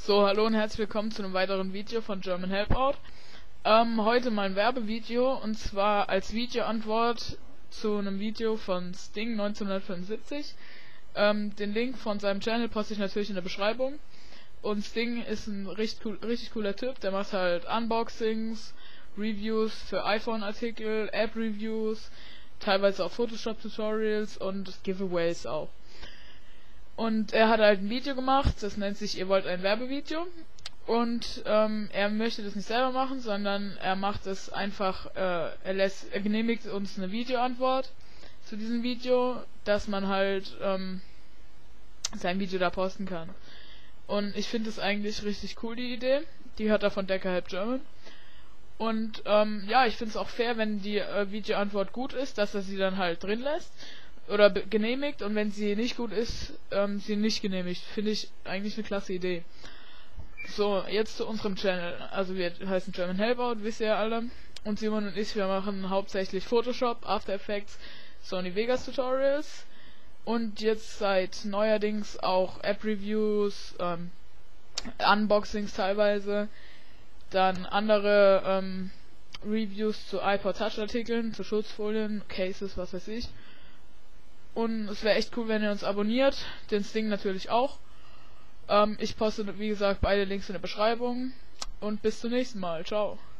So, hallo und herzlich willkommen zu einem weiteren Video von German Helpout. Heute mal ein Werbevideo, und zwar als Videoantwort zu einem Video von Sting 1975. Den Link von seinem Channel poste ich natürlich in der Beschreibung. Und Sting ist ein richtig cooler Typ, der macht halt Unboxings, Reviews für iPhone-Artikel, App-Reviews, teilweise auch Photoshop-Tutorials und Giveaways auch. Und er hat halt ein Video gemacht, das nennt sich "Ihr wollt ein Werbevideo", und er möchte das nicht selber machen, sondern er macht es einfach, er genehmigt uns eine Videoantwort zu diesem Video, dass man halt sein Video da posten kann. Und ich finde es eigentlich richtig cool, die Idee. Die hat er von Decker Help German. Und ja, ich finde es auch fair, wenn die Videoantwort gut ist, dass er sie dann halt drin lässt oder genehmigt, und wenn sie nicht gut ist, sie nicht genehmigt. Finde ich eigentlich eine klasse Idee. So, jetzt zu unserem Channel. Also wir heißen German Helpout, wisst ihr ja alle. Und Simon und ich, wir machen hauptsächlich Photoshop, After Effects, Sony Vegas Tutorials. Und jetzt seit neuerdings auch App-Reviews, Unboxings teilweise. Dann andere Reviews zu iPod Touch Artikeln, zu Schutzfolien, Cases, was weiß ich. Und es wäre echt cool, wenn ihr uns abonniert, den Sting natürlich auch. Ich poste, wie gesagt, beide Links in der Beschreibung. Und bis zum nächsten Mal. Ciao.